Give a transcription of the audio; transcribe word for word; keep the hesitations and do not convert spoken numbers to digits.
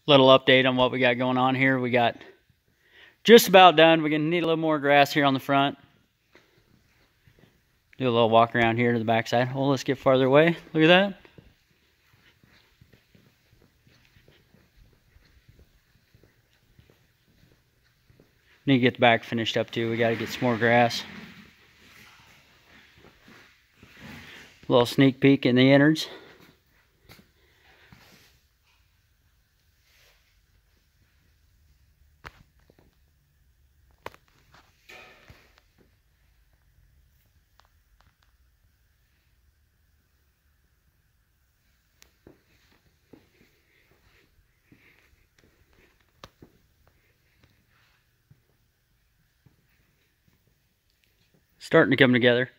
little update on what we got going on here. We got just about done. We're going to need a little more grass here on the front. Do a little walk around here to the backside. Well, let's get farther away. Look at that. Need to get the back finished up too. We got to get some more grass. A little sneak peek in the innards. Starting to come together.